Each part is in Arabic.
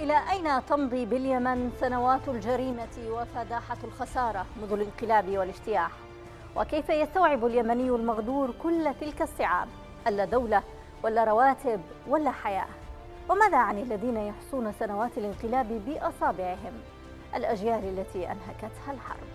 إلى أين تمضي باليمن سنوات الجريمة وفداحة الخسارة منذ الانقلاب والاجتياح؟ وكيف يستوعب اليمني المغدور كل تلك الصعاب؟ ألا دولة ولا رواتب ولا حياة؟ وماذا عن الذين يحصون سنوات الانقلاب بأصابعهم، الأجيال التي أنهكتها الحرب؟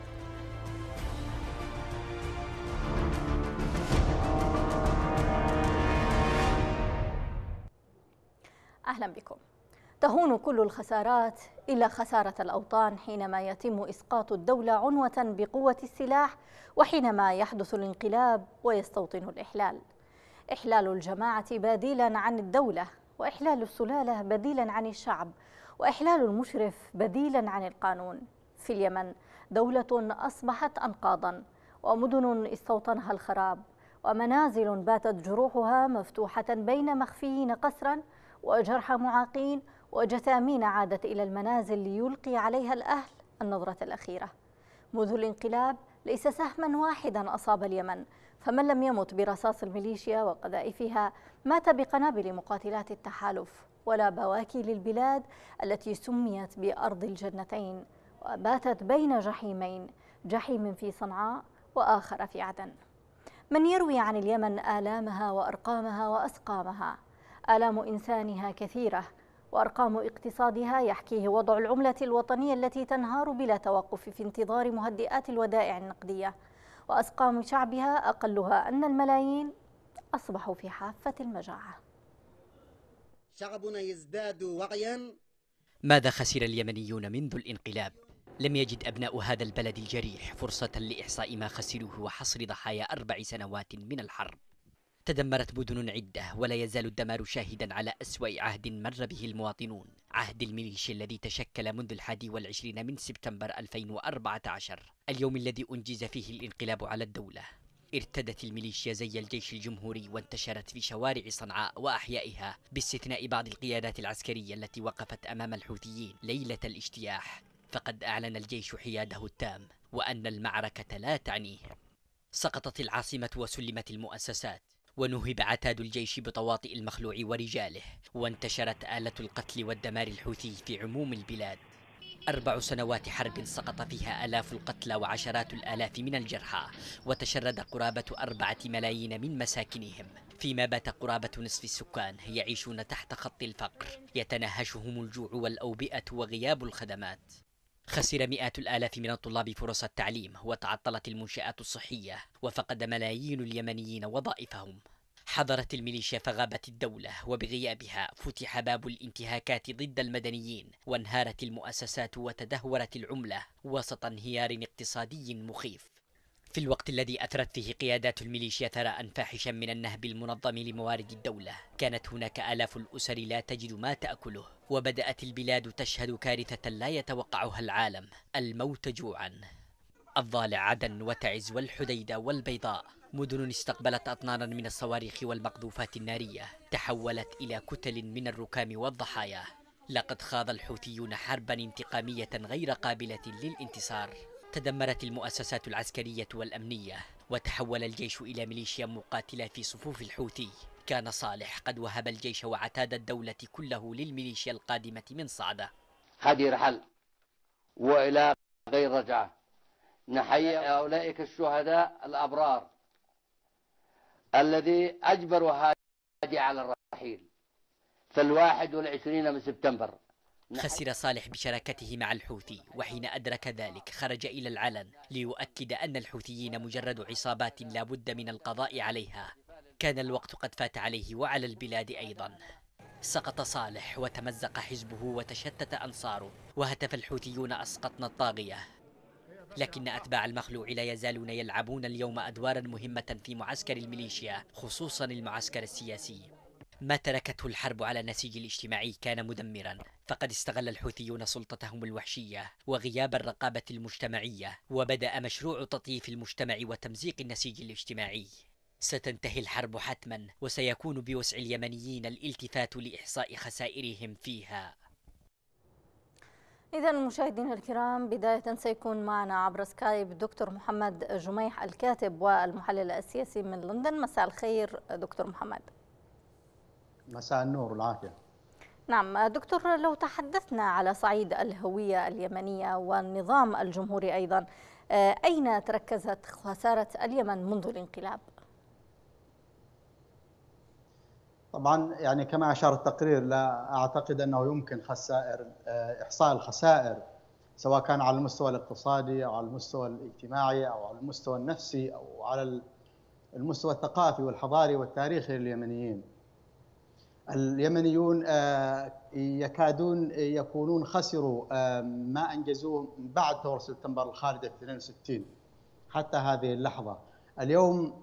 أهلا بكم. تهون كل الخسارات إلا خسارة الأوطان حينما يتم إسقاط الدولة عنوة بقوة السلاح، وحينما يحدث الانقلاب ويستوطن الإحلال. إحلال الجماعة بديلا عن الدولة، وإحلال السلالة بديلا عن الشعب، وإحلال المشرف بديلا عن القانون. في اليمن دولة أصبحت أنقاضا، ومدن استوطنها الخراب، ومنازل باتت جروحها مفتوحة بين مخفيين قسرا وجرحى معاقين، وجثامين عادت إلى المنازل ليلقي عليها الأهل النظرة الأخيرة. منذ الانقلاب ليس سهما واحدا أصاب اليمن، فمن لم يمت برصاص الميليشيا وقذائفها مات بقنابل مقاتلات التحالف، ولا بواكي للبلاد التي سميت بأرض الجنتين وباتت بين جحيمين، جحيم في صنعاء وآخر في عدن. من يروي عن اليمن آلامها وأرقامها وأسقامها؟ آلام إنسانها كثيرة، وأرقام اقتصادها يحكيه وضع العملة الوطنية التي تنهار بلا توقف في انتظار مهدئات الودائع النقدية، وأسقام شعبها أقلها أن الملايين أصبحوا في حافة المجاعة. شعبنا يزداد وعيا. ماذا خسر اليمنيون منذ الانقلاب؟ لم يجد أبناء هذا البلد الجريح فرصة لإحصاء ما خسروه وحصر ضحايا 4 سنوات من الحرب. تدمرت مدن عدة، ولا يزال الدمار شاهدا على أسوأ عهد مر به المواطنون، عهد الميليشيا الذي تشكل منذ 21 من سبتمبر 2014، اليوم الذي أنجز فيه الانقلاب على الدولة. ارتدت الميليشيا زي الجيش الجمهوري وانتشرت في شوارع صنعاء وأحيائها، باستثناء بعض القيادات العسكرية التي وقفت أمام الحوثيين ليلة الاجتياح. فقد أعلن الجيش حياده التام، وأن المعركة لا تعنيه. سقطت العاصمة وسلمت المؤسسات، ونهب عتاد الجيش بطواطئ المخلوع ورجاله، وانتشرت آلة القتل والدمار الحوثي في عموم البلاد. 4 سنوات حرب سقط فيها آلاف القتلى وعشرات الآلاف من الجرحى، وتشرد قرابة 4 ملايين من مساكنهم، فيما بات قرابة نصف السكان يعيشون تحت خط الفقر، يتنهشهم الجوع والأوبئة وغياب الخدمات. خسر مئات الآلاف من الطلاب فرص التعليم، وتعطلت المنشآت الصحية، وفقد ملايين اليمنيين وظائفهم. حضرت الميليشيا فغابت الدولة، وبغيابها فتح باب الانتهاكات ضد المدنيين، وانهارت المؤسسات وتدهورت العملة وسط انهيار اقتصادي مخيف. في الوقت الذي أثرت فيه قيادات الميليشيا ثراء فاحشا من النهب المنظم لموارد الدولة، كانت هناك آلاف الأسر لا تجد ما تأكله، وبدأت البلاد تشهد كارثة لا يتوقعها العالم: الموت جوعا. الضالع عدن وتعز والحديدة والبيضاء، مدن استقبلت أطنانا من الصواريخ والمقذوفات النارية، تحولت إلى كتل من الركام والضحايا. لقد خاض الحوثيون حربا انتقامية غير قابلة للانتصار. تدمرت المؤسسات العسكرية والأمنية، وتحول الجيش إلى ميليشيا مقاتلة في صفوف الحوثي. كان صالح قد وهب الجيش وعتاد الدولة كله للميليشيا القادمة من صعدة. هذه رحل وإلى غير رجعة. نحيي أولئك الشهداء الأبرار الذي أجبروا هادي على الرحيل في 21 من سبتمبر. خسر صالح بشراكته مع الحوثي، وحين أدرك ذلك خرج إلى العلن ليؤكد أن الحوثيين مجرد عصابات لا بد من القضاء عليها. كان الوقت قد فات عليه وعلى البلاد أيضا. سقط صالح وتمزق حزبه وتشتت أنصاره، وهتف الحوثيون أسقطنا الطاغية. لكن أتباع المخلوع لا يزالون يلعبون اليوم أدوارا مهمة في معسكر الميليشيا، خصوصا المعسكر السياسي. ما تركته الحرب على النسيج الاجتماعي كان مدمرا، فقد استغل الحوثيون سلطتهم الوحشية وغياب الرقابة المجتمعية، وبدأ مشروع تطييف المجتمع وتمزيق النسيج الاجتماعي. ستنتهي الحرب حتما، وسيكون بوسع اليمنيين الالتفات لإحصاء خسائرهم فيها. إذا مشاهدينا الكرام، بداية سيكون معنا عبر سكايب دكتور محمد جميح، الكاتب والمحلل السياسي من لندن. مساء الخير دكتور محمد. مساء النور والعافية. نعم دكتور، لو تحدثنا على صعيد الهوية اليمنية والنظام الجمهوري أيضا، أين تركزت خسارة اليمن منذ الانقلاب؟ طبعا يعني كما أشار التقرير، لا أعتقد أنه يمكن إحصاء الخسائر سواء كان على المستوى الاقتصادي أو على المستوى الاجتماعي أو على المستوى النفسي أو على المستوى الثقافي والحضاري والتاريخي لليمنيين. اليمنيون يكادون يكونون خسروا ما أنجزوه بعد ثورة سبتمبر الخالدة في 62 حتى هذه اللحظة. اليوم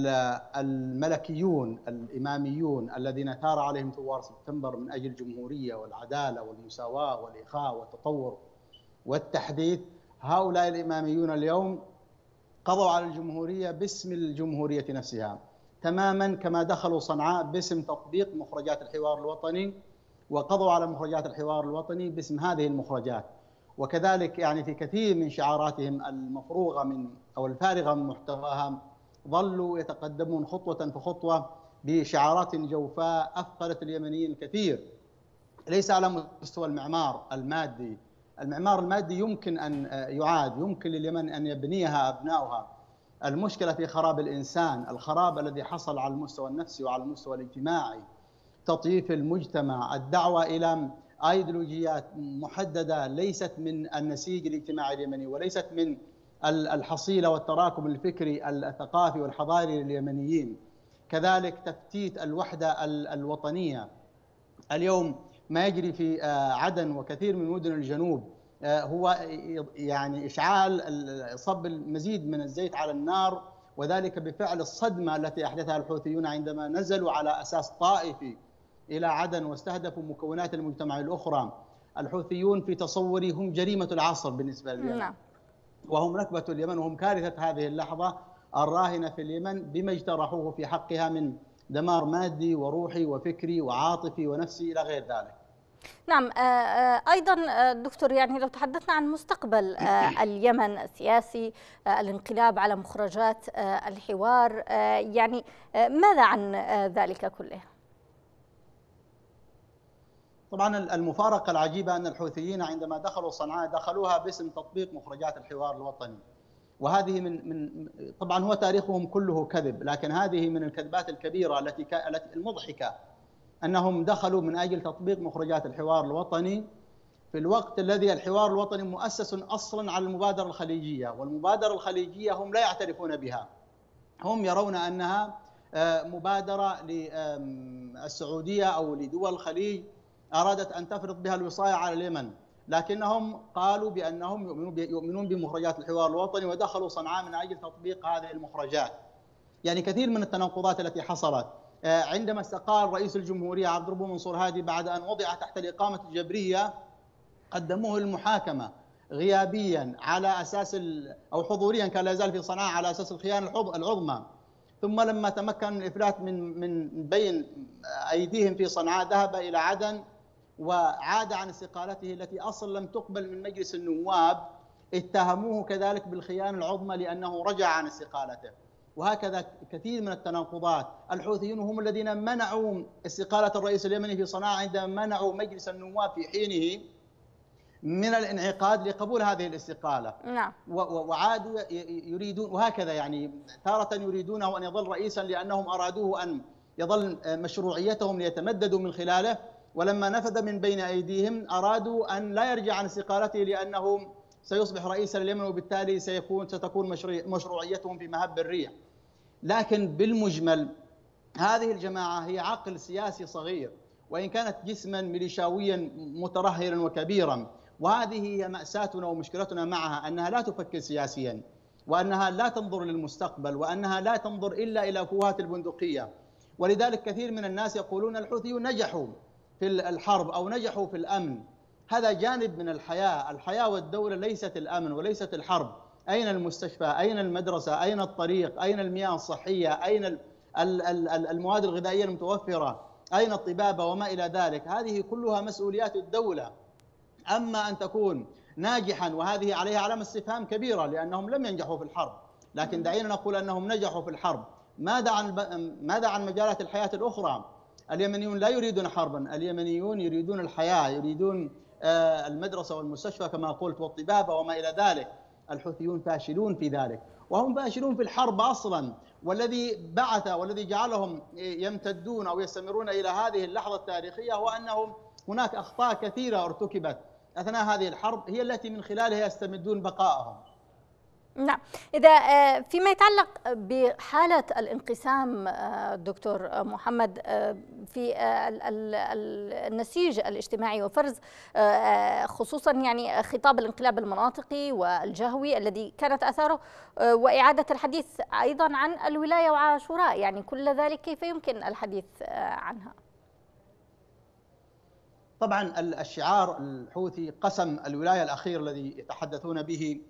الملكيون الإماميون الذين ثار عليهم ثوار سبتمبر من أجل الجمهورية والعدالة والمساواة والإخاء والتطور والتحديث، هؤلاء الإماميون اليوم قضوا على الجمهورية باسم الجمهورية نفسها، تماما كما دخلوا صنعاء باسم تطبيق مخرجات الحوار الوطني وقضوا على مخرجات الحوار الوطني باسم هذه المخرجات. وكذلك يعني في كثير من شعاراتهم المفروغة من أو الفارغة من محتواها ظلوا يتقدمون خطوة فخطوة بشعارات جوفاء أثقلت اليمنيين الكثير، ليس على مستوى المعمار المادي. المعمار المادي يمكن أن يعاد، يمكن لليمن أن يبنيها أبناؤها. المشكلة في خراب الإنسان، الخراب الذي حصل على المستوى النفسي وعلى المستوى الاجتماعي، تطييف المجتمع، الدعوة إلى أيديولوجيات محددة ليست من النسيج الاجتماعي اليمني وليست من الحصيلة والتراكم الفكري الثقافي والحضاري لليمنيين. كذلك تفتيت الوحدة الوطنية. اليوم ما يجري في عدن وكثير من مدن الجنوب هو يعني إشعال صب المزيد من الزيت على النار، وذلك بفعل الصدمة التي أحدثها الحوثيون عندما نزلوا على أساس طائفي إلى عدن واستهدفوا مكونات المجتمع الأخرى. الحوثيون في تصوري هم جريمة العصر بالنسبة لليمن، وهم نكبة اليمن، وهم كارثة هذه اللحظة الراهنة في اليمن بما اجترحوه في حقها من دمار مادي وروحي وفكري وعاطفي ونفسي إلى غير ذلك. نعم أيضا دكتور، يعني لو تحدثنا عن مستقبل اليمن السياسي، الانقلاب على مخرجات الحوار، يعني ماذا عن ذلك كله؟ طبعا المفارقة العجيبة أن الحوثيين عندما دخلوا صنعاء دخلوها باسم تطبيق مخرجات الحوار الوطني، وهذه من طبعا هو تاريخهم كله كذب، لكن هذه من الكذبات الكبيرة التي المضحكة أنهم دخلوا من أجل تطبيق مخرجات الحوار الوطني في الوقت الذي الحوار الوطني مؤسس أصلا على المبادرة الخليجية، والمبادرة الخليجية هم لا يعترفون بها، هم يرون أنها مبادرة للسعودية أو لدول الخليج أرادت أن تفرض بها الوصاية على اليمن، لكنهم قالوا بأنهم يؤمنون بمخرجات الحوار الوطني ودخلوا صنعاء من أجل تطبيق هذه المخرجات. يعني كثير من التناقضات التي حصلت. عندما استقال رئيس الجمهورية عبد الربه منصور هادي بعد أن وضع تحت الإقامة الجبرية قدموه للمحاكمة غيابيا على أساس أو حضوريا، كان لا يزال في صنعاء على أساس الخيانة العظمى. ثم لما تمكن الإفلات من بين أيديهم في صنعاء ذهب إلى عدن وعاد عن استقالته التي أصلا لم تقبل من مجلس النواب، اتهموه كذلك بالخيانة العظمى لأنه رجع عن استقالته. وهكذا كثير من التناقضات. الحوثيون هم الذين منعوا استقالة الرئيس اليمني في صنعاء عندما منعوا مجلس النواب في حينه من الانعقاد لقبول هذه الاستقالة. نعم. وعادوا يريدون، وهكذا يعني تارة يريدونه أن يظل رئيسا لأنهم أرادوه أن يظل مشروعيتهم ليتمددوا من خلاله، ولما نفذ من بين أيديهم أرادوا أن لا يرجع عن استقالته لأنه سيصبح رئيسا لليمن، وبالتالي ستكون مشروعيتهم في مهب الريح. لكن بالمجمل هذه الجماعة هي عقل سياسي صغير، وإن كانت جسما ميليشاويا مترهلا وكبيرا، وهذه هي مأساتنا ومشكلتنا معها، أنها لا تفكر سياسيا، وأنها لا تنظر للمستقبل، وأنها لا تنظر إلا إلى فوهات البندقية. ولذلك كثير من الناس يقولون الحوثيون نجحوا في الحرب أو نجحوا في الأمن. هذا جانب من الحياة. الحياة والدولة ليست الأمن وليست الحرب. أين المستشفى؟ أين المدرسة؟ أين الطريق؟ أين المياه الصحية؟ أين المواد الغذائية المتوفرة؟ أين الطبابة وما إلى ذلك؟ هذه كلها مسؤوليات الدولة. أما أن تكون ناجحا، وهذه عليها علامة استفهام كبيرة لأنهم لم ينجحوا في الحرب، لكن دعينا نقول أنهم نجحوا في الحرب. ماذا عن مجالات الحياة الأخرى؟ اليمنيون لا يريدون حربا، اليمنيون يريدون الحياة، يريدون المدرسة والمستشفى كما قلت والطبابة وما إلى ذلك. الحوثيون فاشلون في ذلك، وهم فاشلون في الحرب أصلا، والذي بعث والذي جعلهم يمتدون أو يستمرون إلى هذه اللحظة التاريخية هو أنهم هناك أخطاء كثيرة ارتكبت أثناء هذه الحرب هي التي من خلالها يستمدون بقائهم. نعم، إذا فيما يتعلق بحالة الانقسام دكتور محمد في النسيج الاجتماعي وفرز خصوصا يعني خطاب الانقلاب المناطقي والجهوي الذي كانت آثاره وإعادة الحديث أيضا عن الولاية وعاشوراء، يعني كل ذلك كيف يمكن الحديث عنها؟ طبعا الشعار الحوثي قسم الولاية الأخير الذي يتحدثون به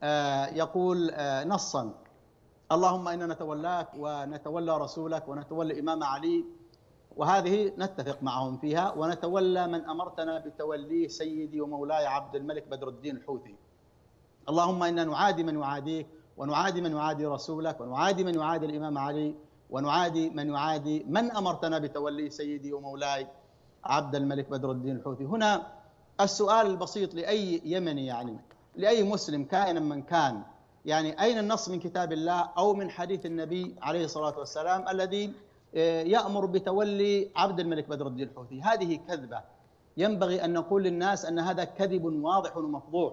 يقول نصا: اللهم إنا نتولاك ونتولى رسولك ونتولى إمام علي، وهذه نتفق معهم فيها، ونتولى من أمرتنا بتوليه سيدي ومولاي عبد الملك بدر الدين الحوثي. اللهم إنا نعادي من يعاديك، ونعادي من يعادي رسولك، ونعادي من يعادي الإمام علي، ونعادي من يعادي من أمرتنا بتوليه سيدي ومولاي عبد الملك بدر الدين الحوثي. هنا السؤال البسيط لأي يمني، يعني لأي مسلم كائنا من كان، يعني أين النص من كتاب الله أو من حديث النبي عليه الصلاة والسلام الذي يأمر بتولي عبد الملك بدر الدين الحوثي؟ هذه كذبة. ينبغي أن نقول للناس أن هذا كذب واضح ومفضوح.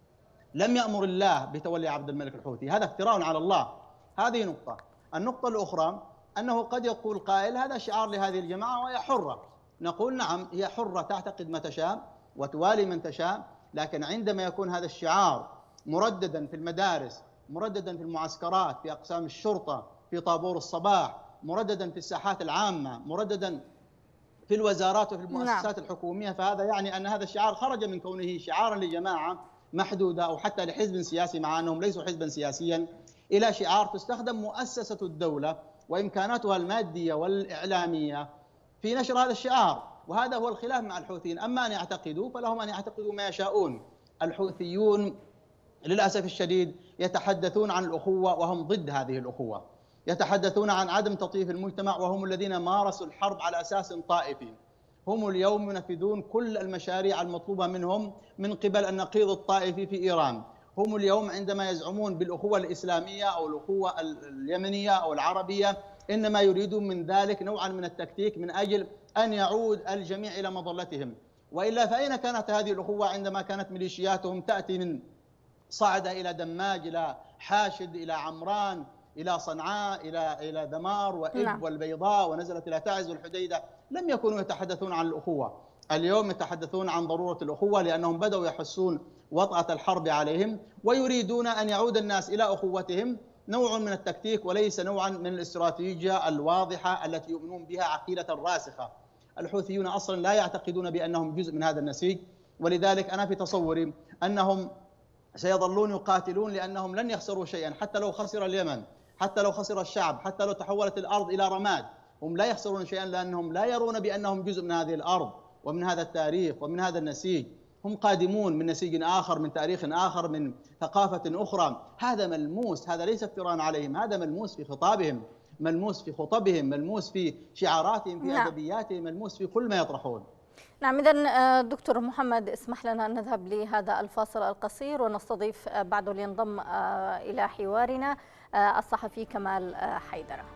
لم يأمر الله بتولي عبد الملك الحوثي، هذا افتراء على الله. هذه نقطة. النقطة الأخرى أنه قد يقول قائل هذا شعار لهذه الجماعة وهي حرة. نقول نعم، هي حرة تعتقد ما تشاء وتوالي من تشاء، لكن عندما يكون هذا الشعار مرددا في المدارس، مرددا في المعسكرات، في أقسام الشرطة، في طابور الصباح، مرددا في الساحات العامة، مرددا في الوزارات وفي المؤسسات الحكومية، فهذا يعني أن هذا الشعار خرج من كونه شعارا لجماعة محدودة أو حتى لحزب سياسي مع أنهم ليسوا حزبا سياسيا، إلى شعار تستخدم مؤسسة الدولة وإمكاناتها المادية والإعلامية في نشر هذا الشعار. وهذا هو الخلاف مع الحوثيين. أما أن يعتقدوا فلهم أن يعتقدوا ما يشاءون. الحوثيون للأسف الشديد يتحدثون عن الأخوة وهم ضد هذه الأخوة، يتحدثون عن عدم تطييف المجتمع وهم الذين مارسوا الحرب على أساس طائفي. هم اليوم ينفذون كل المشاريع المطلوبة منهم من قبل النقيض الطائفي في إيران. هم اليوم عندما يزعمون بالأخوة الإسلامية أو الأخوة اليمنية أو العربية إنما يريدون من ذلك نوعا من التكتيك من أجل أن يعود الجميع إلى مظلتهم. وإلا فأين كانت هذه الأخوة عندما كانت ميليشياتهم تأتي من صعدة إلى دماج إلى حاشد إلى عمران إلى صنعاء إلى دمار وإب والبيضاء ونزلت إلى تعز والحديدة؟ لم يكونوا يتحدثون عن الأخوة. اليوم يتحدثون عن ضرورة الأخوة لأنهم بدأوا يحسون وطأة الحرب عليهم ويريدون أن يعود الناس إلى أخوتهم، نوع من التكتيك وليس نوعا من الاستراتيجية الواضحة التي يؤمنون بها عقيدة راسخة. الحوثيون أصلا لا يعتقدون بأنهم جزء من هذا النسيج، ولذلك أنا في تصوري أنهم سيظلون يقاتلون لأنهم لن يخسروا شيئا، حتى لو خسر اليمن، حتى لو خسر الشعب، حتى لو تحولت الأرض إلى رماد، هم لا يخسرون شيئا لأنهم لا يرون بأنهم جزء من هذه الأرض ومن هذا التاريخ ومن هذا النسيج. هم قادمون من نسيج آخر، من تاريخ آخر، من ثقافة أخرى. هذا ملموس، هذا ليس افتراء عليهم، هذا ملموس في خطابهم، ملموس في خطبهم، ملموس في شعاراتهم، في أدبياتهم، ملموس في كل ما يطرحون. نعم، إذن دكتور محمد اسمح لنا أن نذهب لهذا الفاصل القصير ونستضيف بعده لينضم إلى حوارنا الصحفي كمال حيدرة.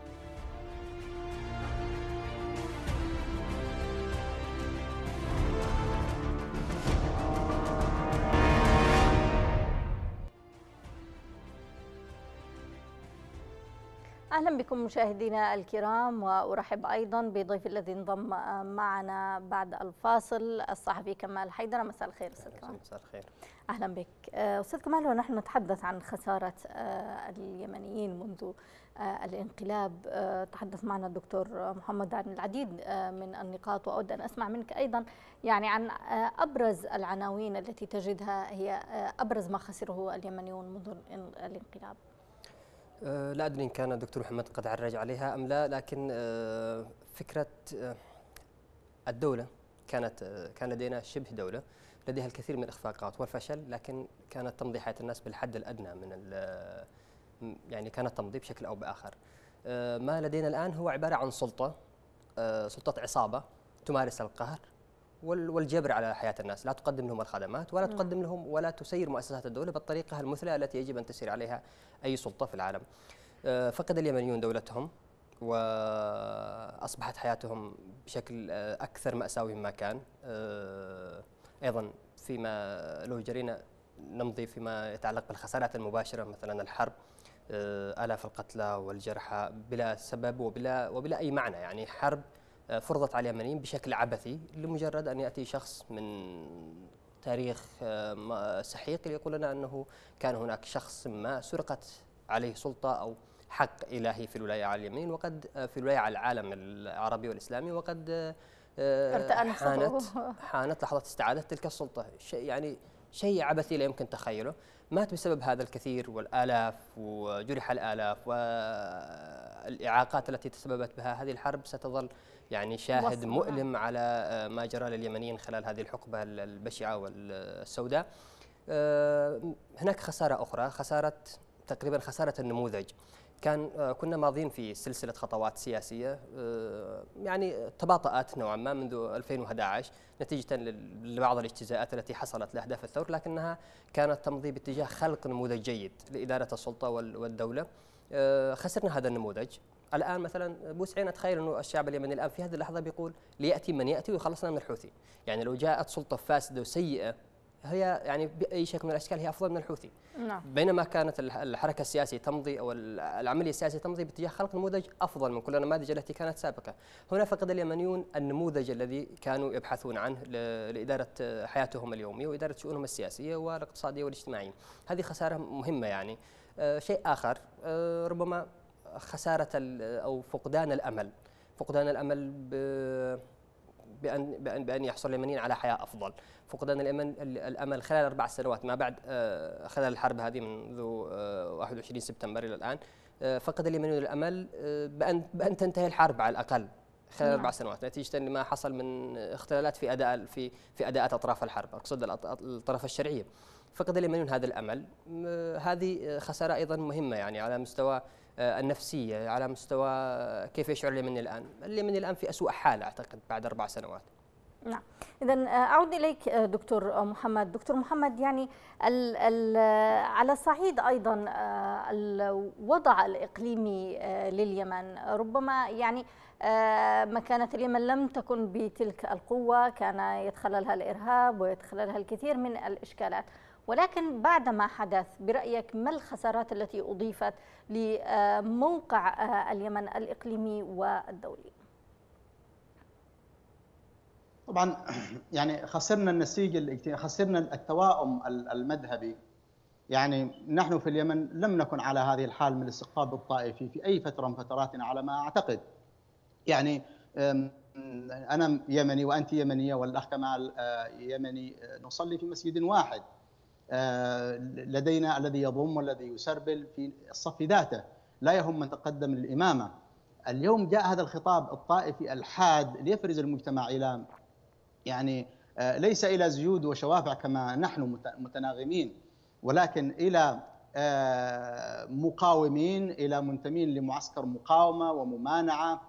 أهلا بكم مشاهدينا الكرام، وأرحب أيضا بضيف الذي انضم معنا بعد الفاصل الصحفي كمال حيدرة. مساء الخير أستاذ كمال. مساء الخير. أهلا بك أستاذ كمال. ونحن نتحدث عن خسارة اليمنيين منذ الانقلاب. تحدث معنا الدكتور محمد عن العديد من النقاط، وأود أن أسمع منك أيضا يعني عن أبرز العناوين التي تجدها هي أبرز ما خسره اليمنيون منذ الانقلاب. لا أدري إن كان الدكتور محمد قد عرج عليها أم لا، لكن فكرة الدولة كان لدينا شبه دولة لديها الكثير من الإخفاقات والفشل، لكن كانت تمضي حياة الناس بالحد الأدنى من يعني كانت تمضي بشكل أو بآخر. ما لدينا الآن هو عبارة عن سلطة سلطات عصابة تمارس القهر والجبر على حياة الناس، لا تقدم لهم الخدمات ولا تقدم لهم ولا تسير مؤسسات الدولة بالطريقة المثلى التي يجب أن تسير عليها أي سلطة في العالم. فقد اليمنيون دولتهم وأصبحت حياتهم بشكل أكثر مأساوي مما كان. أيضا فيما لو جرينا نمضي فيما يتعلق بالخسارات المباشرة، مثلا الحرب، آلاف القتلى والجرحى بلا سبب وبلا أي معنى، يعني حرب فرضت على اليمنيين بشكل عبثي لمجرد أن يأتي شخص من تاريخ سحيق ليقول لنا أنه كان هناك شخص ما سرقت عليه سلطة أو حق إلهي في الولاية على اليمين، وقد في الولاية على العالم العربي والإسلامي، وقد حانت لحظة استعادة تلك السلطة. شيء عبثي لا يمكن تخيله. مات بسبب هذا الكثير والآلاف، وجرح الآلاف، والإعاقات التي تسببت بها هذه الحرب ستظل يعني شاهد مؤلم على ما جرى لليمنيين خلال هذه الحقبة البشعة والسوداء. هناك خسارة أخرى، تقريبا خسارة النموذج. كنا ماضين في سلسلة خطوات سياسية يعني تباطأت نوعا ما منذ 2011 نتيجة لبعض الاجتزاءات التي حصلت لأهداف الثور، لكنها كانت تمضي باتجاه خلق نموذج جيد لإدارة السلطة والدولة. خسرنا هذا النموذج. الآن مثلا بوسعين أتخيل أنه الشعب اليمني الآن في هذه اللحظة بيقول ليأتي من يأتي ويخلصنا من الحوثي. يعني لو جاءت سلطة فاسدة وسيئة هي يعني بأي شكل من الأشكال هي أفضل من الحوثي. نعم. بينما كانت الحركة السياسية تمضي أو العملية السياسية تمضي باتجاه خلق نموذج أفضل من كل النماذج التي كانت سابقة. هنا فقد اليمنيون النموذج الذي كانوا يبحثون عنه لإدارة حياتهم اليومية وإدارة شؤونهم السياسية والاقتصادية والاجتماعية. هذه خسارة مهمة يعني. شيء آخر ربما خسارة أو فقدان الأمل. بأن يحصل اليمنيين على حياة أفضل. فقدان الأمل خلال 4 سنوات ما بعد خلال الحرب هذه منذ 21 سبتمبر إلى الآن. فقد اليمنيون الأمل بأن تنتهي الحرب على الأقل خلال 4 سنوات نتيجة لما حصل من اختلالات في أداءات أطراف الحرب، أقصد الطرف الشرعية. فقد اليمنيون هذا الأمل. هذه خسارة أيضا مهمة يعني على مستوى النفسية، على مستوى كيف يشعر اليمني الآن. اليمني الآن في أسوأ حال أعتقد بعد 4 سنوات. نعم. إذن أعود إليك دكتور محمد، يعني على الصعيد أيضا الوضع الإقليمي لليمن، ربما يعني مكانة اليمن لم تكن بتلك القوة، كان يتخللها الإرهاب ويتخللها الكثير من الإشكالات، ولكن بعد ما حدث برأيك ما الخسارات التي أضيفت لموقع اليمن الإقليمي والدولي؟ طبعا يعني خسرنا النسيج الاجتماعي، خسرنا التوائم المذهبي. يعني نحن في اليمن لم نكن على هذه الحال من الاستقطاب الطائفي في أي فترة من فتراتنا على ما أعتقد. يعني أنا يمني وأنت يمنية والأخ كمال يمني، نصلي في مسجد واحد، لدينا الذي يضم والذي يسربل في الصف ذاته، لا يهم من تقدم للإمامة. اليوم جاء هذا الخطاب الطائفي الحاد ليفرز المجتمع إلى يعني ليس إلى زيود وشوافع كما نحن متناغمين، ولكن إلى مقاومين، إلى منتمين لمعسكر مقاومة وممانعة،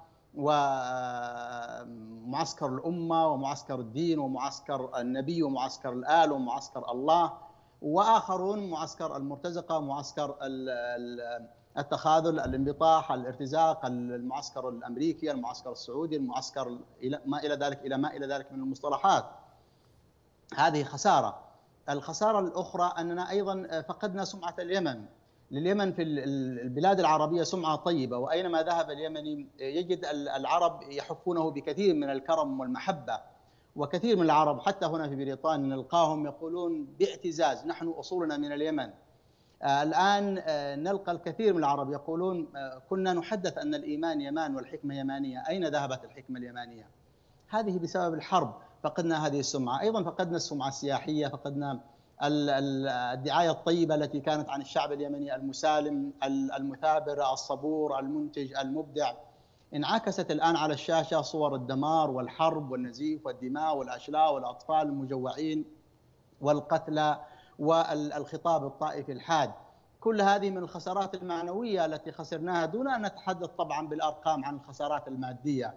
ومعسكر الأمة ومعسكر الدين ومعسكر النبي ومعسكر الآل ومعسكر الله، وآخرون معسكر المرتزقة، معسكر التخاذل، الانبطاح، الارتزاق، المعسكر الأمريكي، المعسكر السعودي، المعسكر ما إلى ذلك من المصطلحات. هذه خسارة. الخسارة الأخرى أننا أيضا فقدنا سمعة اليمن. لليمن في البلاد العربية سمعة طيبة، وأينما ذهب اليمني يجد العرب يحفونه بكثير من الكرم والمحبة. وكثير من العرب حتى هنا في بريطانيا نلقاهم يقولون باعتزاز نحن أصولنا من اليمن. الآن نلقى الكثير من العرب يقولون كنا نحدث أن الإيمان يمان والحكمة يمانية، أين ذهبت الحكمة اليمانية؟ هذه بسبب الحرب فقدنا هذه السمعة. أيضا فقدنا السمعة السياحية، فقدنا الدعاية الطيبة التي كانت عن الشعب اليمني المسالم المثابر الصبور المنتج المبدع. انعكست الآن على الشاشة صور الدمار والحرب والنزيف والدماء والأشلاء والأطفال المجوعين والقتلى والخطاب الطائفي الحاد. كل هذه من الخسارات المعنوية التي خسرناها، دون أن نتحدث طبعا بالأرقام عن الخسارات المادية.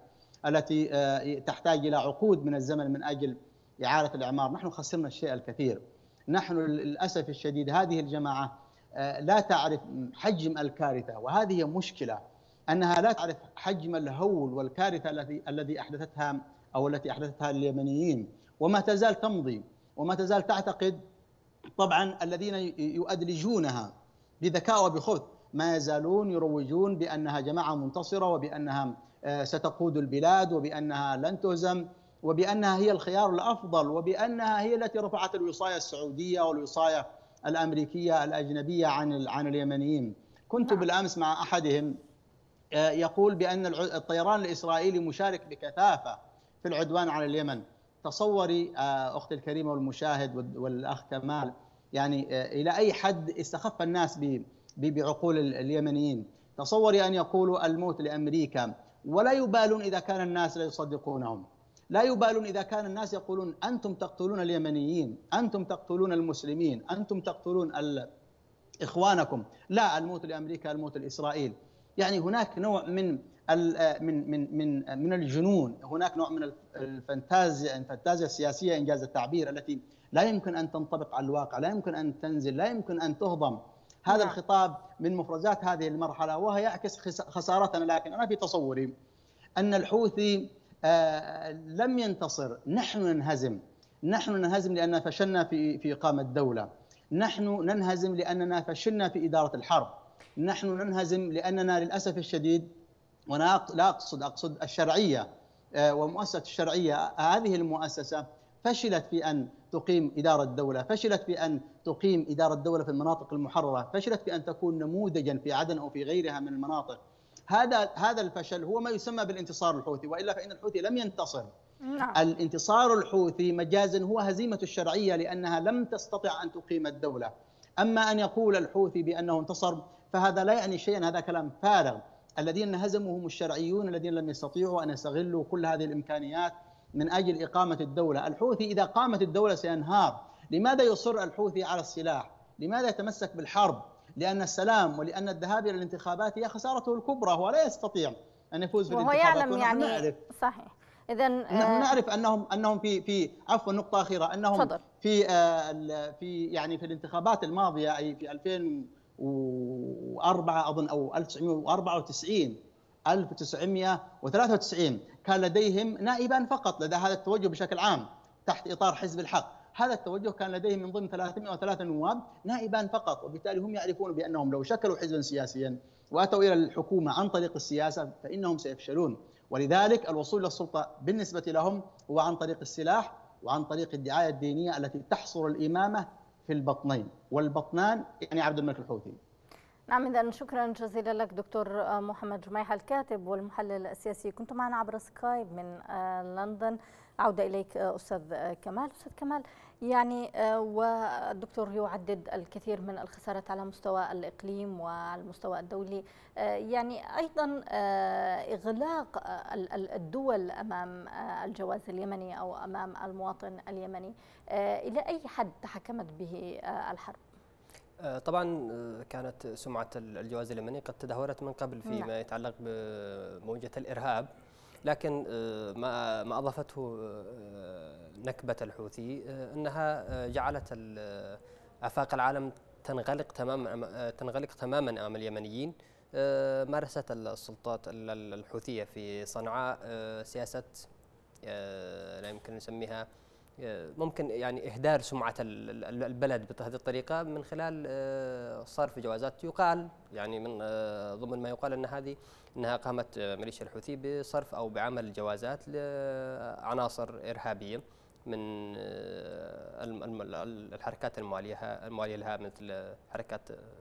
التي تحتاج إلى عقود من الزمن من أجل إعادة الإعمار. نحن خسرنا الشيء الكثير. نحن للأسف الشديد هذه الجماعة لا تعرف حجم الكارثة، وهذه مشكلة، أنها لا تعرف حجم الهول والكارثة التي أحدثتها أو التي أحدثتها اليمنيين، وما تزال تمضي وما تزال تعتقد. طبعا الذين يؤدلجونها بذكاء وبخبث ما يزالون يروجون بأنها جماعة منتصرة، وبأنها ستقود البلاد، وبأنها لن تهزم، وبأنها هي الخيار الأفضل، وبأنها هي التي رفعت الوصاية السعودية والوصاية الأمريكية الأجنبية عن اليمنيين. كنت بالأمس مع أحدهم يقول بأن الطيران الإسرائيلي مشارك بكثافة في العدوان على اليمن. تصوري أختي الكريمة والمشاهد والأخ كمال، يعني إلى أي حد استخف الناس بعقول اليمنيين. تصوري أن يقولوا الموت لأمريكا ولا يبالون إذا كان الناس لا يصدقونهم، لا يبالون إذا كان الناس يقولون أنتم تقتلون اليمنيين، أنتم تقتلون المسلمين، أنتم تقتلون إخوانكم. لا، الموت لأمريكا، الموت لإسرائيل. يعني هناك نوع من الجنون، هناك نوع من الفانتازيا السياسية إنجاز التعبير، التي لا يمكن أن تنطبق على الواقع، لا يمكن أن تنزل، لا يمكن أن تهضم. هذا الخطاب من مفرزات هذه المرحلة، وهو يعكس خسارتنا. لكن أنا في تصوري أن الحوثي لم ينتصر. نحن ننهزم لأننا فشلنا في إقامة دولة. نحن ننهزم لأننا فشلنا في إدارة الحرب. نحن ننهزم لأننا للأسف الشديد، وأنا لا أقصد الشرعية ومؤسسة الشرعية، هذه المؤسسة فشلت في أن تقيم إدارة دولة، فشلت في أن تقيم إدارة دولة في المناطق المحررة، فشلت في أن تكون نموذجا في عدن أو في غيرها من المناطق. هذا الفشل هو ما يسمى بالانتصار الحوثي، وإلا فإن الحوثي لم ينتصر. الانتصار الحوثي مجازا هو هزيمة الشرعية، لأنها لم تستطع أن تقيم الدولة. أما أن يقول الحوثي بأنه انتصر فهذا لا يعني شيئا، هذا كلام فارغ. الذين هزموا هم الشرعيون الذين لم يستطيعوا أن يستغلوا كل هذه الإمكانيات من أجل إقامة الدولة. الحوثي إذا قامت الدولة سينهار. لماذا يصر الحوثي على السلاح؟ لماذا يتمسك بالحرب؟ لأن السلام ولأن الذهاب إلى الانتخابات هي خسارته الكبرى. هو لا يستطيع أن يفوز بالانتخابات. وهو يعلم يعني صحيح. إذن نحن نعرف أنهم في عفوا نقطة أخيرة، أنهم في يعني في الانتخابات الماضية، أي في 2004 أظن أو 1993 كان لديهم نائبان فقط. لدى هذا التوجه بشكل عام تحت إطار حزب الحق، هذا التوجه كان لديهم من ضمن 303 نواب نائبان فقط، وبالتالي هم يعرفون بأنهم لو شكلوا حزبا سياسيا وأتوا إلى الحكومة عن طريق السياسة فإنهم سيفشلون. ولذلك الوصول للسلطة بالنسبة لهم هو عن طريق السلاح وعن طريق الدعاية الدينية التي تحصر الإمامة في البطنين، والبطنان يعني عبد الملك الحوثي. نعم، إذا شكرا جزيلا لك دكتور محمد جميحة، الكاتب والمحلل السياسي، كنت معنا عبر سكايب من لندن. عودة إليك أستاذ كمال. أستاذ كمال، يعني والدكتور يعدد الكثير من الخسارات على مستوى الإقليم وعلى المستوى الدولي، يعني أيضا إغلاق الدول أمام الجواز اليمني أو أمام المواطن اليمني، إلى أي حد تحكمت به الحرب؟ طبعا كانت سمعة الجواز اليمني قد تدهورت من قبل فيما يتعلق بموجة الإرهاب، لكن ما أضافته نكبة الحوثي أنها جعلت آفاق العالم تنغلق تماما أمام اليمنيين. مارست السلطات الحوثية في صنعاء سياسة لا يمكن نسميها، ممكن يعني إهدار سمعة البلد بهذه الطريقة من خلال صرف جوازات. يقال يعني من ضمن ما يقال أنها قامت ميليشيا الحوثي بصرف أو بعمل جوازات لعناصر إرهابية من الحركات الموالية لها، مثل حركات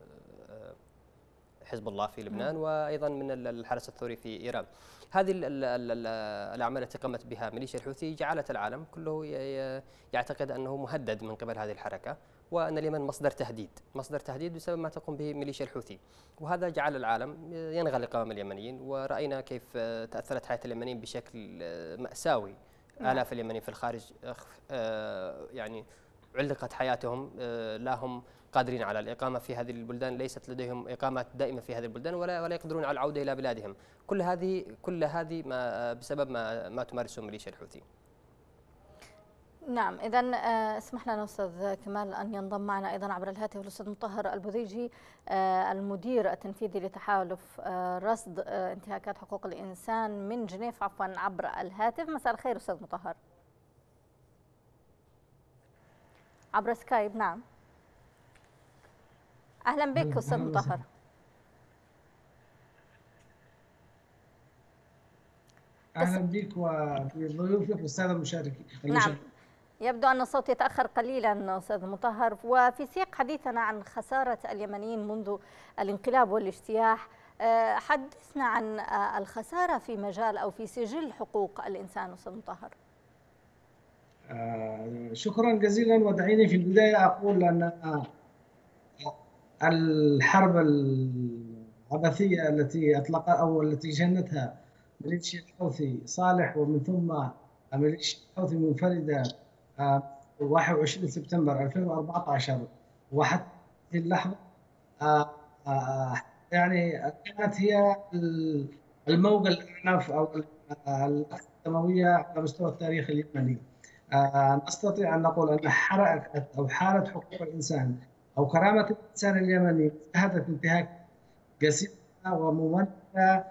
حزب الله في لبنان وأيضا من الحرس الثوري في إيران. هذه الأعمال التي قامت بها ميليشيا الحوثي جعلت العالم كله يعتقد أنه مهدد من قبل هذه الحركة، وأن اليمن مصدر تهديد بسبب ما تقوم به ميليشيا الحوثي، وهذا جعل العالم ينغلق أمام اليمنيين. ورأينا كيف تأثرت حياة اليمنيين بشكل مأساوي. آلاف اليمنيين في الخارج يعني علقت حياتهم، لا هم قادرين على الإقامة في هذه البلدان، ليست لديهم إقامات دائمة في هذه البلدان ولا يقدرون على العودة إلى بلادهم. كل هذه بسبب ما تمارسه ميليشيا الحوثي. نعم، إذا اسمح لنا أستاذ كمال أن ينضم معنا أيضا عبر الهاتف الأستاذ مطهر البذيجي، المدير التنفيذي لتحالف رصد انتهاكات حقوق الإنسان من جنيف عبر الهاتف. مساء الخير أستاذ مطهر. عبر سكايب. نعم، أهلا بك أستاذ مطهر. أهلا بك وبضيوفك والسادة المشاركين. نعم، يبدو أن الصوت يتأخر قليلا أستاذ مطهر. وفي سياق حديثنا عن خسارة اليمنيين منذ الانقلاب والاجتياح، حدثنا عن الخسارة في مجال أو في سجل حقوق الإنسان أستاذ مطهر. شكرا جزيلا. ودعيني في البداية أقول أن الحرب العبثية التي أطلقها أو التي جنتها ميليشيا الحوثي صالح ومن ثم ميليشيا الحوثي منفردة 21 سبتمبر 2014 وحتى هذه اللحظة يعني كانت هي الموجة الأعنف أو الأكثر دموية على مستوى التاريخ اليمني. نستطيع أن نقول أن حركة أو حالة حقوق الإنسان أو كرامة الإنسان اليمني شهدت انتهاك جسيمة وممنهجة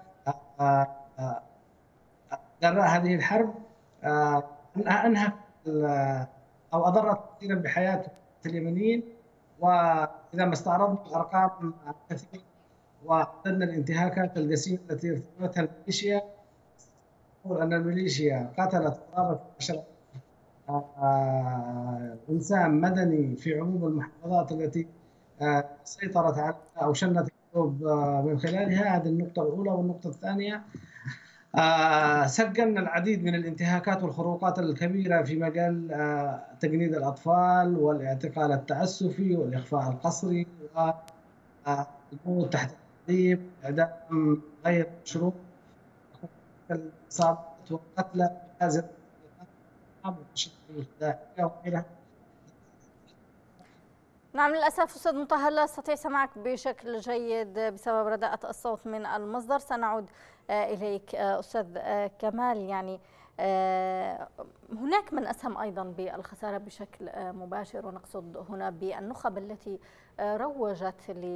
جراء هذه الحرب، أنهت أو أضرت كثيرا بحياة اليمنيين. وإذا ما استعرضنا الأرقام كثيرة وعددنا الانتهاكات الجسيمة التي ارتكبتها الميليشيا، نقول أن الميليشيا قتلت قرابة 10 إنسان مدني في عموم المحافظات التي سيطرت عليها أو شنت الحروب من خلالها. هذه النقطة الأولى. والنقطة الثانية، سجلنا العديد من الانتهاكات والخروقات الكبيرة في مجال تجنيد الأطفال والاعتقال التعسفي والإخفاء القسري والموت تحت التعذيب، إعدام غير مشروع، الإصابات والقتلى بهذه وغيرها. نعم، للأسف أستاذ مطهر لا أستطيع سماعك بشكل جيد بسبب رداءة الصوت من المصدر. سنعود إليك أستاذ كمال. يعني هناك من أسهم أيضا بالخسارة بشكل مباشر، ونقصد هنا بالنخب التي روجت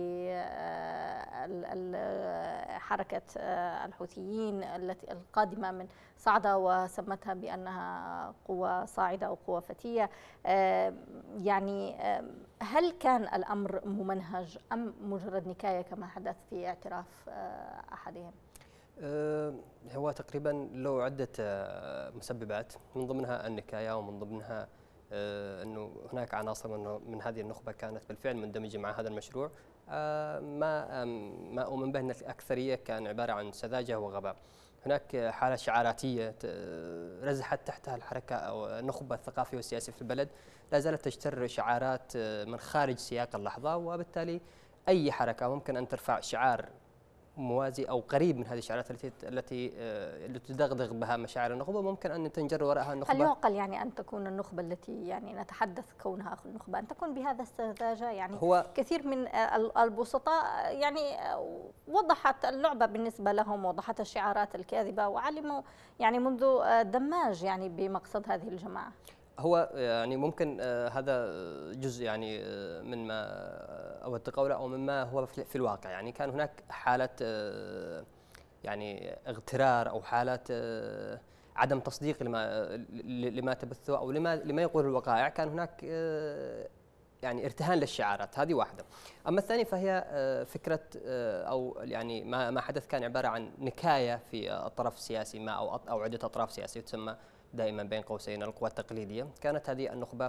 لحركة الحوثيين التي القادمة من صعدة وسمتها بأنها قوة صاعدة أو قوة فتية. يعني هل كان الأمر ممنهج أم مجرد نكاية كما حدث في اعتراف أحدهم؟ هو تقريبا له عدة مسببات، من ضمنها النكاية ومن ضمنها أنه هناك عناصر من هذه النخبة كانت بالفعل مندمجة مع هذا المشروع. ما أؤمن به أن الأكثرية كان عبارة عن سذاجة وغباء. هناك حالة شعاراتية رزحت تحتها الحركة أو النخبة الثقافية والسياسية في البلد، لا زالت تجتر شعارات من خارج سياق اللحظة، وبالتالي أي حركة ممكن أن ترفع شعار موازي أو قريب من هذه الشعارات التي تدغدغ بها مشاعر النخبة، ممكن أن تنجر وراءها النخبة. هل يعقل يعني أن تكون النخبة التي يعني نتحدث كونها النخبة أن تكون بهذا السذاجة؟ يعني هو كثير من البسطاء يعني وضحت اللعبة بالنسبة لهم، وضحت الشعارات الكاذبة، وعلموا يعني منذ دماج يعني بمقصد هذه الجماعة. هو يعني ممكن هذا جزء يعني من ما أود قوله أو مما هو في الواقع. يعني كان هناك حالة يعني اغترار أو حالة عدم تصديق لما تبثه أو لما يقول الوقائع. كان هناك يعني ارتهان للشعارات، هذه واحدة. أما الثاني فهي فكرة أو يعني ما حدث كان عبارة عن نكاية في الطرف السياسي ما أو عدة أطراف سياسية تسمى دائما بين قوسين القوى التقليدية. كانت هذه النخبة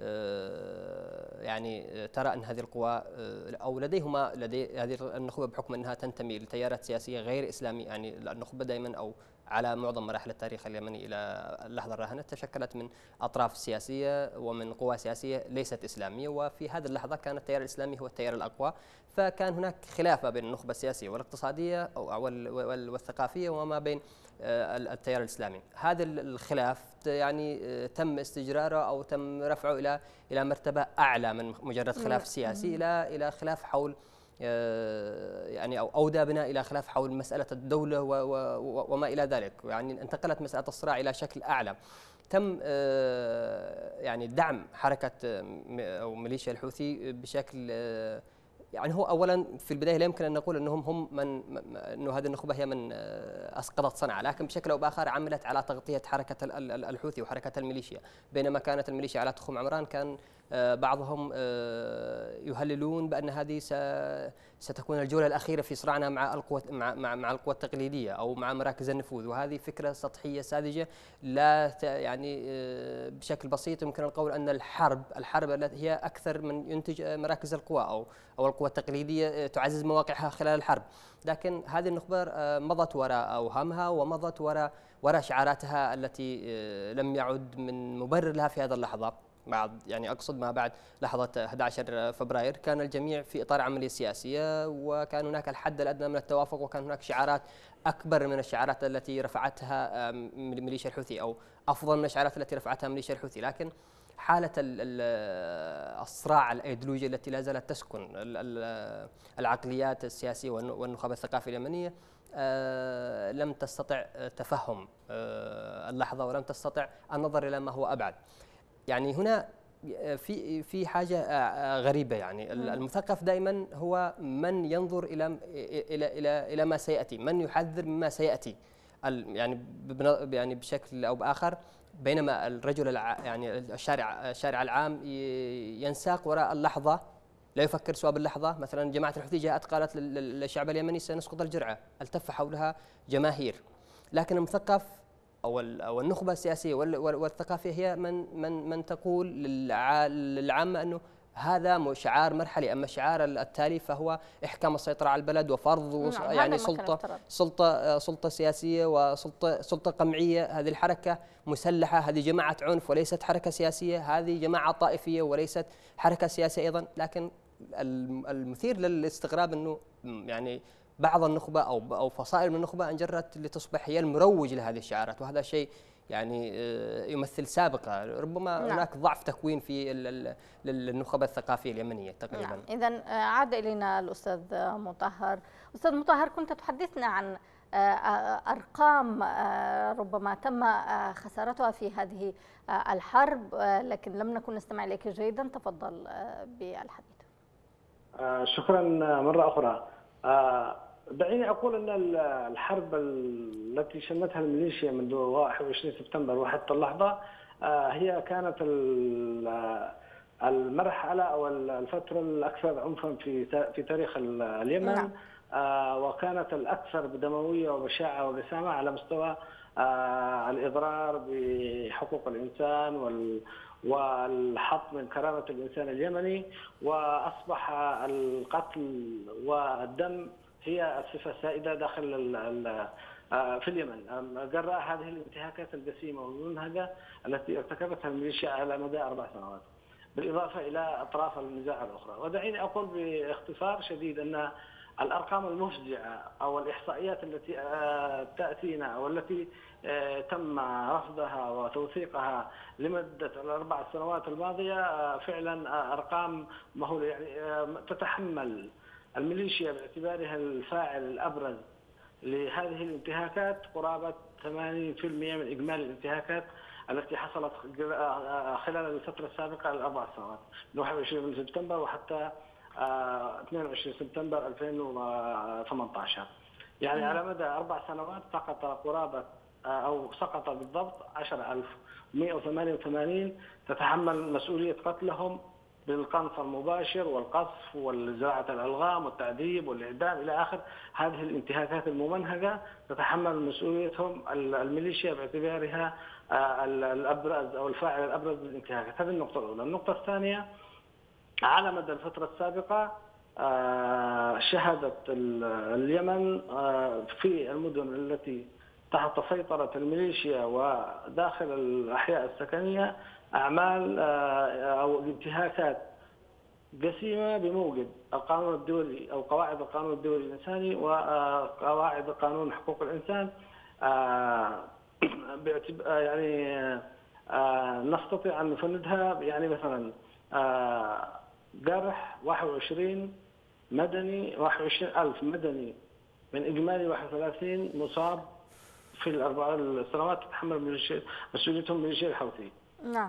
يعني ترى أن هذه القوى أو لدي هذه النخبة بحكم أنها تنتمي لتيارات سياسية غير إسلامية، يعني النخبة دائما أو على معظم مراحل التاريخ اليمني إلى اللحظة الراهنة تشكلت من أطراف سياسية ومن قوى سياسية ليست إسلامية، وفي هذه اللحظة كان التيار الإسلامي هو التيار الأقوى، فكان هناك خلاف ما بين النخبة السياسية والاقتصادية والثقافية وما بين التيار الإسلامي. هذا الخلاف يعني تم استجراره أو تم رفعه إلى مرتبة أعلى من مجرد خلاف سياسي إلى خلاف حول يعني أو أودى بنا إلى خلاف حول مسألة الدولة وما إلى ذلك. يعني انتقلت مسألة الصراع إلى شكل أعلى. تم يعني دعم حركة أو ميليشيا الحوثي بشكل يعني هو أولا في البداية لا يمكن أن نقول أنهم أنه هذه النخبة هي من أسقطت صنعاء، لكن بشكل أو بآخر عملت على تغطية حركة الحوثي وحركة الميليشيا. بينما كانت الميليشيا على تخوم عمران كان بعضهم يهللون بأن هذه ستكون الجولة الأخيرة في صراعنا مع القوى مع القوى التقليدية أو مع مراكز النفوذ، وهذه فكرة سطحية ساذجة لا يعني بشكل بسيط يمكن القول أن الحرب التي هي أكثر من ينتج مراكز القوى أو القوى التقليدية تعزز مواقعها خلال الحرب. لكن هذه النخبة مضت وراء أوهامها ومضت وراء شعاراتها التي لم يعد من مبرر لها في هذه اللحظة. يعني أقصد ما بعد لحظة 11 فبراير كان الجميع في إطار عملية سياسية، وكان هناك الحد الأدنى من التوافق، وكان هناك شعارات أكبر من الشعارات التي رفعتها ميليشيا الحوثي أو أفضل من الشعارات التي رفعتها ميليشيا الحوثي. لكن حالة الصراع الأيديولوجي التي لا زالت تسكن العقليات السياسية والنخب الثقافية اليمنية لم تستطع تفهم اللحظة ولم تستطع النظر إلى ما هو أبعد. يعني هنا في حاجة غريبة، يعني المثقف دائما هو من ينظر إلى ما سيأتي، من يحذر مما سيأتي يعني بشكل أو بآخر، بينما الرجل يعني الشارع العام ينساق وراء اللحظة، لا يفكر سوى باللحظة. مثلا جماعة الحوثي جاءت قالت للشعب اليمني سنسقط الجرعة، التف حولها جماهير. لكن المثقف أو النخبة السياسية والثقافية هي من تقول للعامة أنه هذا شعار مرحلي، أما الشعار التالي فهو إحكام السيطرة على البلد وفرض يعني سلطة سياسية وسلطة قمعية. هذه الحركة مسلحة، هذه جماعة عنف وليست حركة سياسية، هذه جماعة طائفية وليست حركة سياسية أيضا. لكن المثير للاستغراب أنه يعني بعض النخبة أو فصائل من النخبة انجرت لتصبح هي المروج لهذه الشعارات، وهذا شيء يعني يمثل سابقة ربما هناك ضعف تكوين في للنخبة الثقافية اليمنية تقريبا. إذن عاد إلينا الأستاذ مطهر. أستاذ مطهر، كنت تحدثنا عن أرقام ربما تم خسارتها في هذه الحرب، لكن لم نكن نستمع إليك جيدا. تفضل بالحديث. شكرا مرة أخرى. دعيني أقول أن الحرب التي شنتها الميليشيا منذ 21 سبتمبر وحتى اللحظة هي كانت المرحلة أو الفترة الأكثر عنفا في تاريخ اليمن، وكانت الأكثر بدموية وبشاعة وجسامة على مستوى الإضرار بحقوق الإنسان والحط من كرامة الإنسان اليمني. وأصبح القتل والدم هي الصفة السائدة داخل في اليمن جراء هذه الانتهاكات الجسيمة والمنهجة التي ارتكبتها الميليشيا على مدى 4 سنوات، بالإضافة إلى أطراف النزاع الأخرى. ودعيني أقول باختصار شديد أن الأرقام المفزعة أو الإحصائيات التي تأتينا أو التي تم رصدها وتوثيقها لمدة ال4 سنوات الماضية فعلا أرقام مهولة. يعني تتحمل الميليشيا باعتبارها الفاعل الأبرز لهذه الانتهاكات قرابة 80% من إجمالي الانتهاكات التي حصلت خلال الفترة السابقة ل4 سنوات من 21 سبتمبر وحتى 22 سبتمبر 2018. يعني على مدى 4 سنوات سقط قرابة أو سقط بالضبط 10,188 تتحمل مسؤولية قتلهم بالقنص المباشر والقذف وزراعة الألغام والتعذيب والإعدام إلى آخر هذه الانتهاكات الممنهجة. تتحمل مسؤوليتهم الميليشيا باعتبارها الأبرز أو الفاعل الأبرز للانتهاكات. هذه النقطة الأولى. النقطة الثانية، على مدى الفترة السابقة شهدت اليمن في المدن التي تحت سيطرة الميليشيا وداخل الأحياء السكنية أعمال أو انتهاكات جسيمة بموجب القانون الدولي أو قواعد القانون الدولي الإنساني وقواعد قانون حقوق الإنسان. يعني نستطيع أن نفندها، يعني مثلا جرح 21 مدني، 21,000 مدني من إجمالي 31 مصاب في الأربع السنوات تتحمل مسؤوليتهم ميليشيا الحوثي. نعم.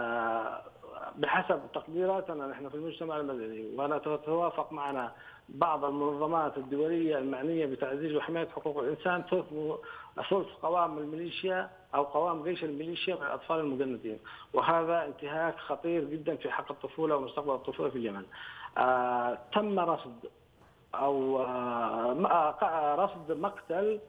بحسب تقديراتنا نحن في المجتمع المدني، ونتوافق معنا بعض المنظمات الدولية المعنية بتعزيز وحماية حقوق الإنسان، ثلث قوام الميليشيا أو قوام جيش الميليشيا من الأطفال المجندين، وهذا انتهاك خطير جدا في حق الطفولة ومستقبل الطفولة في اليمن. تم رصد أو رصد مقتل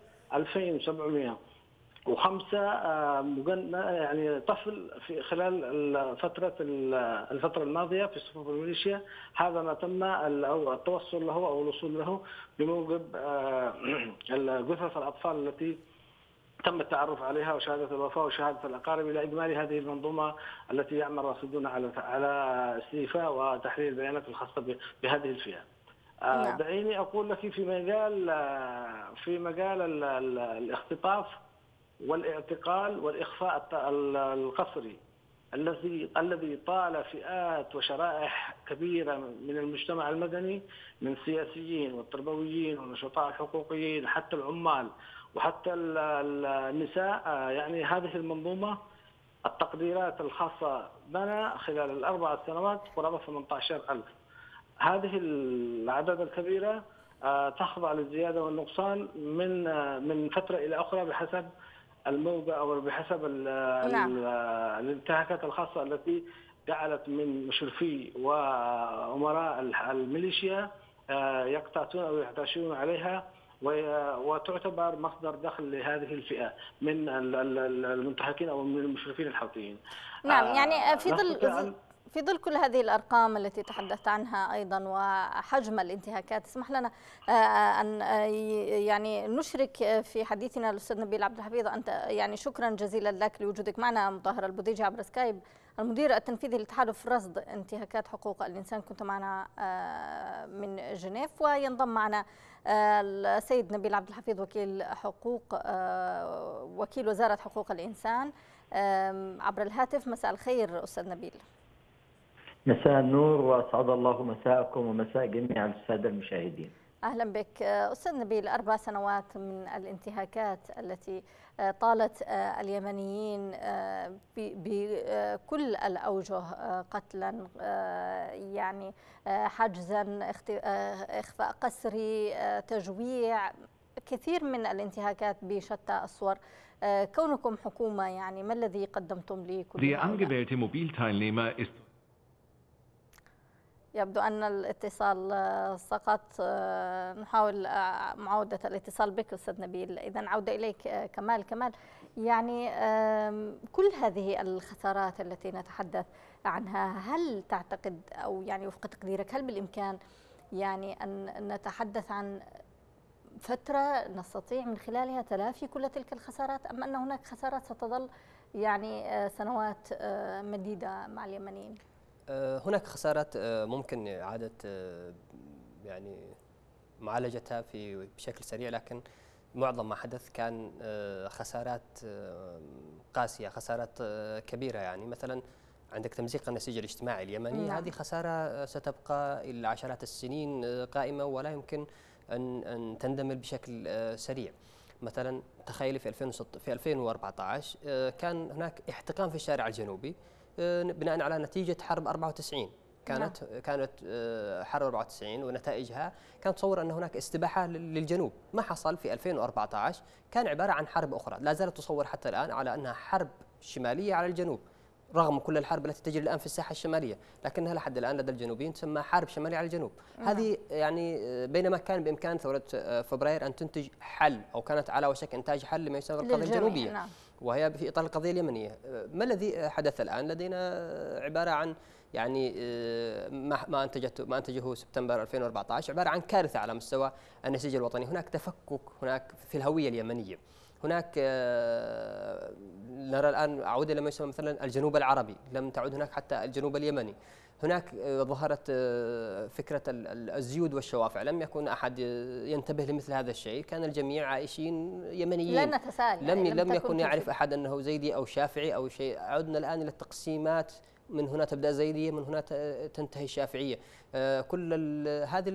2705 يعني طفل في خلال الفترة الماضية في صفوف الميليشيا. هذا ما تم التوصل له أو الوصول له بموجب جثث الأطفال التي تم التعرف عليها وشهادة الوفاة وشهادة الأقارب إلى إجمالي هذه المنظومة التي يعمل راصدون على استيفاء وتحرير البيانات الخاصة بهذه الفئة. دعيني أقول لك في مجال الاختطاف والاعتقال والإخفاء القسري الذي طال فئات وشرائح كبيرة من المجتمع المدني، من السياسيين والتربويين والنشطاء الحقوقيين حتى العمال وحتى النساء. يعني هذه المنظومة التقديرات الخاصة بنا خلال ال4 سنوات قرابة 18,000. هذه الأعداد الكبيرة تخضع للزيادة والنقصان من فترة إلى أخرى بحسب الموجة أو بحسب الانتهاكات الخاصة التي جعلت من مشرفي وأمراء الميليشيا يقتاتون أو يحتاشون عليها، وتعتبر مصدر دخل لهذه الفئة من المنتهكين أو من المشرفين الحوثيين. نعم. يعني في ظل كل هذه الأرقام التي تحدثت عنها أيضا وحجم الانتهاكات، اسمح لنا أن يعني نشرك في حديثنا الأستاذ نبيل عبد الحفيظ. أنت يعني شكرا جزيلا لك لوجودك معنا. مطهر البوديجي عبر سكايب، المدير التنفيذي لتحالف رصد انتهاكات حقوق الإنسان، كنت معنا من جنيف. وينضم معنا السيد نبيل عبد الحفيظ وكيل وزارة حقوق الإنسان عبر الهاتف. مساء الخير أستاذ نبيل. مساء النور، وأسعد الله مساءكم ومساء جميع السادة المشاهدين. أهلا بك أستاذ نبيل. 4 سنوات من الانتهاكات التي طالت اليمنيين بكل الأوجه، قتلا، يعني حجزا، إخفاء قسري، تجويع، كثير من الانتهاكات بشتى الصور. كونكم حكومة، يعني ما الذي قدمتم لكل هؤلاء؟ يبدو أن الاتصال سقط. نحاول معاودة الاتصال بك أستاذ نبيل. إذن عودة إليك كمال. يعني كل هذه الخسارات التي نتحدث عنها، هل تعتقد أو يعني وفق تقديرك هل بالإمكان يعني أن نتحدث عن فترة نستطيع من خلالها تلافي كل تلك الخسارات، أم أن هناك خسارات ستظل يعني سنوات مديدة مع اليمنيين؟ هناك خسارات ممكن إعادة يعني معالجتها بشكل سريع، لكن معظم ما حدث كان خسارات قاسية، خسارات كبيرة. يعني مثلا عندك تمزيق النسيج الاجتماعي اليمني، هذه خسارة ستبقى إلى عشرات السنين قائمة ولا يمكن أن تندمل بشكل سريع. مثلا تخيلي في 2014 كان هناك احتقان في الشارع الجنوبي بناء على نتيجة حرب 94. كانت حرب 94 ونتائجها كانت تصور أن هناك استباحة للجنوب. ما حصل في 2014 كان عبارة عن حرب أخرى لا زالت تصور حتى الآن على أنها حرب شمالية على الجنوب، رغم كل الحرب التي تجري الآن في الساحة الشمالية، لكنها لحد الآن لدى الجنوبيين تسمى حرب شمالية على الجنوب. هذه يعني بينما كان بإمكان ثورة فبراير أن تنتج حل، أو كانت على وشك إنتاج حل لما يسمى القضية الجنوبية، وهي في إطار القضية اليمنية. ما الذي حدث الآن؟ لدينا عبارة عن يعني ما أنتجه سبتمبر 2014 عبارة عن كارثة على مستوى النسيج الوطني. هناك تفكك هناك في الهوية اليمنية، هناك نرى الآن، أعود إلى ما يسمى مثلا الجنوب العربي، لم تعد هناك حتى الجنوب اليمني. هناك ظهرت فكرة الزيود والشوافع، لم يكن أحد ينتبه لمثل هذا الشيء، كان الجميع عائشين يمنيين، لا نتساءل، لم يكن يعرف أحد أنه زيدي أو شافعي أو شيء. عدنا الآن إلى التقسيمات، من هنا تبدأ زيدية، من هنا تنتهي الشافعية. كل هذه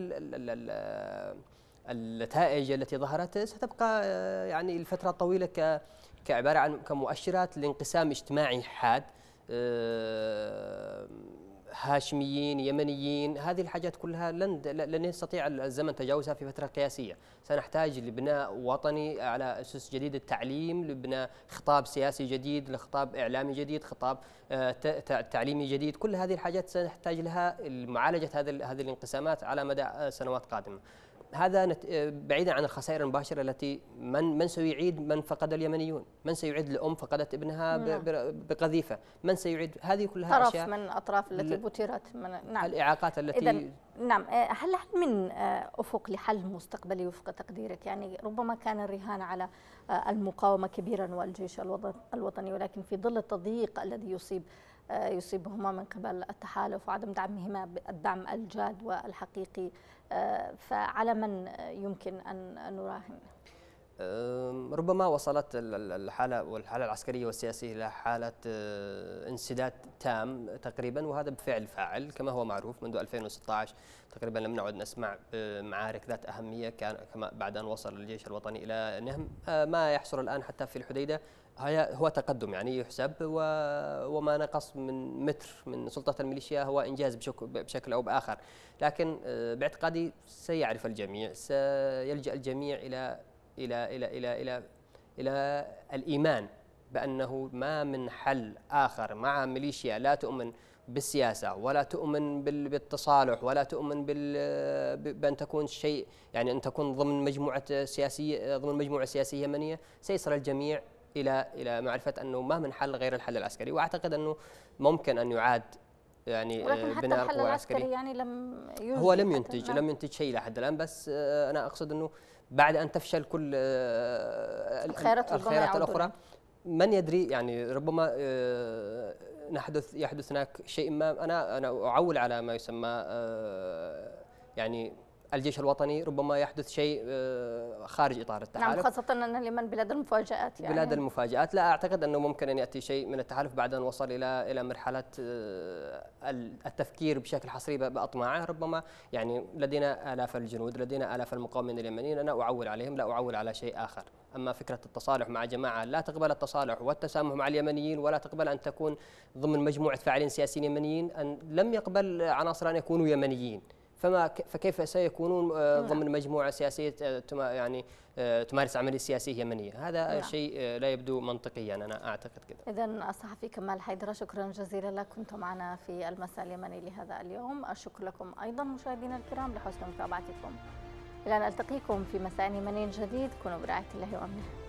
النتائج التي ظهرت ستبقى يعني لفترة طويلة كعبارة عن كمؤشرات لانقسام اجتماعي حاد، هاشميين، يمنيين. هذه الحاجات كلها لن يستطيع الزمن تجاوزها في فترة قياسية. سنحتاج لبناء وطني على أسس جديدة، التعليم، لبناء خطاب سياسي جديد، لخطاب إعلامي جديد، خطاب تعليمي جديد. كل هذه الحاجات سنحتاج لها معالجة هذه الانقسامات على مدى سنوات قادمة. هذا بعيدا عن الخسائر المباشرة التي من سيعيد من فقد اليمنيون، من سيعيد الأم فقدت ابنها بقذيفة، من سيعيد هذه كلها أشياء طرف من الأطراف التي بترت. نعم. الإعاقات التي نعم. هل من أفق لحل مستقبلي وفق تقديرك؟ يعني ربما كان الرهان على المقاومة كبيرا والجيش الوطني، ولكن في ظل التضييق الذي يصيبهما من قبل التحالف وعدم دعمهما الدعم الجاد والحقيقي، فعلى من يمكن أن نراهن؟ ربما وصلت الحالة العسكرية والسياسية إلى حالة انسداد تام تقريبا، وهذا بفعل فاعل كما هو معروف. منذ 2016 تقريبا لم نعد نسمع بمعارك ذات أهمية، كما بعد أن وصل الجيش الوطني إلى نهم. ما يحصل الآن حتى في الحديدة هو تقدم يعني يحسب، وما نقص من متر من سلطة الميليشيا هو إنجاز بشكل أو بآخر. لكن باعتقادي سيعرف الجميع، سيلجأ الجميع إلى الإيمان بأنه ما من حل آخر مع ميليشيا لا تؤمن بالسياسة ولا تؤمن بالتصالح ولا تؤمن بأن تكون شيء، يعني أن تكون ضمن مجموعة سياسية يمنية. سيصل الجميع إلى معرفة أنه ما من حل غير الحل العسكري. وأعتقد أنه ممكن أن يعاد يعني بناء القوى العسكرية. يعني هو لم ينتج شيء إلى حد الآن، بس أنا أقصد أنه بعد أن تفشل كل الخيارات الأخرى، من يدري، يعني ربما يحدث هناك شيء ما. أنا أعول على ما يسمى يعني الجيش الوطني، ربما يحدث شيء خارج إطار التحالف. نعم، خاصة أن اليمن بلاد المفاجآت. يعني بلاد المفاجآت. لا أعتقد أنه ممكن أن يأتي شيء من التحالف بعد أن وصل إلى مرحلة التفكير بشكل حصري بأطماعه. ربما يعني لدينا آلاف الجنود، لدينا آلاف المقاومين اليمنيين، أنا أعول عليهم، لا أعول على شيء آخر. أما فكرة التصالح مع جماعة لا تقبل التصالح والتسامح مع اليمنيين، ولا تقبل أن تكون ضمن مجموعة فاعلين سياسيين يمنيين، أن لم يقبل عناصر أن يكونوا يمنيين، فكيف سيكونون ضمن مجموعة سياسية يعني تمارس عملية سياسية يمنية؟ هذا شيء لا يبدو منطقيا، أنا أعتقد كذا. إذن الصحفي كمال حيدرة، شكرا جزيلا لك، كنت معنا في المساء اليمني لهذا اليوم. الشكر لكم أيضا مشاهدينا الكرام لحسن متابعتكم. إلى أن ألتقيكم في مساء يمني جديد، كونوا برعاية الله وأمنه.